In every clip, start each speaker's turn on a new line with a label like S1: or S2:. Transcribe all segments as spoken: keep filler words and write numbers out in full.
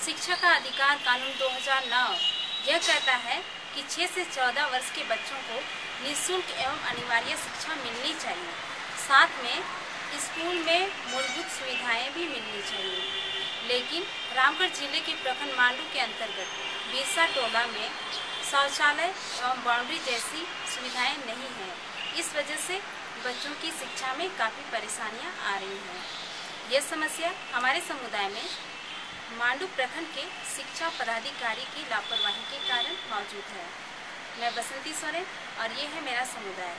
S1: शिक्षा का अधिकार कानून दो हज़ार नौ यह कहता है कि छह से चौदह वर्ष के बच्चों को निःशुल्क एवं अनिवार्य शिक्षा मिलनी चाहिए। साथ में स्कूल में मूलभूत सुविधाएं भी मिलनी चाहिए। लेकिन रामगढ़ जिले के प्रखंड मांडू के अंतर्गत बीरसा टोला में शौचालय एवं बाउंड्री जैसी सुविधाएं नहीं हैं। इस वजह से बच्चों की शिक्षा में काफ़ी परेशानियां आ रही हैं। यह समस्या हमारे समुदाय में मांडू प्रखंड के शिक्षा पदाधिकारी की लापरवाही के कारण मौजूद है। मैं बसंती सोरेन और ये है मेरा समुदाय।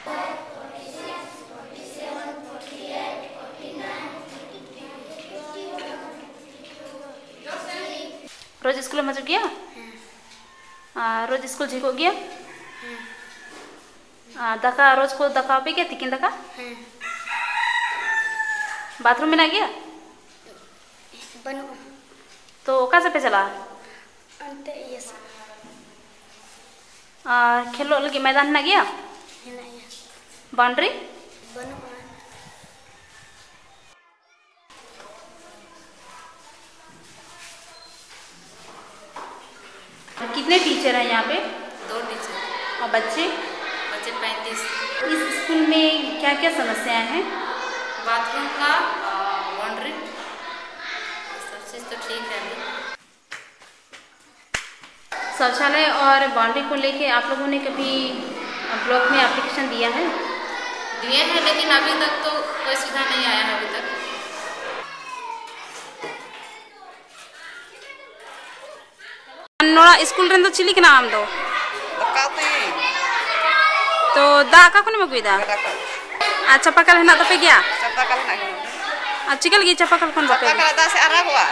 S1: रोज स्कूल में गया? हाँ। रोज स्कूल झिको गया? हाँ। दका रोज को दका पे गया तिकिन दका? हाँ। बाथरूम में ना गया?
S2: बनो।
S1: तो कहाँ से पे चला?
S2: अंते ये सब।
S1: आ, खेलो लगी मैदान ना गया?
S2: नहीं।
S1: बाउंड्री?
S2: बनो।
S1: कितने टीचर हैं यहाँ पे?
S2: दो टीचर।
S1: और बच्चे?
S2: बच्चे पैंतीस।
S1: इस स्कूल में क्या क्या समस्याएं हैं?
S2: बाथरूम का, बाउंड्री, सब चीज़ तो ठीक है।
S1: शौचालय और बाउंड्री को लेके आप लोगों ने कभी ब्लॉक में एप्लीकेशन दिया है?
S2: दिए हैं, लेकिन अभी तक तो कोई सुविधा नहीं आया है अभी तक।
S1: नोड़ा स्कूल रन तो चिली के नाम दो तो दा का कोने मगुई दा आ चपाकल है ना तो पे गया
S2: चपाकल ना
S1: आ चिकल गई चपाकल कौन बापे
S2: चपाकल दा से आरा हुआ।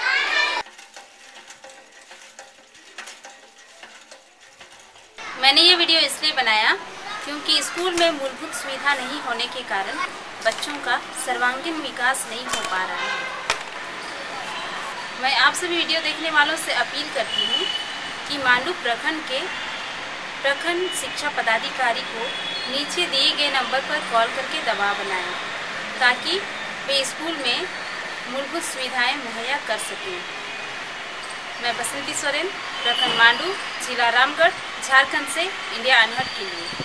S1: मैंने ये वीडियो इसलिए बनाया क्योंकि स्कूल में मूलभूत सुविधा नहीं होने के कारण बच्चों का सर्वांगीण विकास नहीं हो पा रहा है। मैं आप सभी वीडियो देखने वालों से अपील करती हूँ कि मांडू प्रखंड के प्रखंड शिक्षा पदाधिकारी को नीचे दिए गए नंबर पर कॉल करके दबाव बनाएं ताकि वे स्कूल में मूलभूत सुविधाएं मुहैया कर सकें। मैं बसंती सोरेन, प्रखंड मांडू, जिला रामगढ़, झारखंड से इंडिया अनहट के लिए।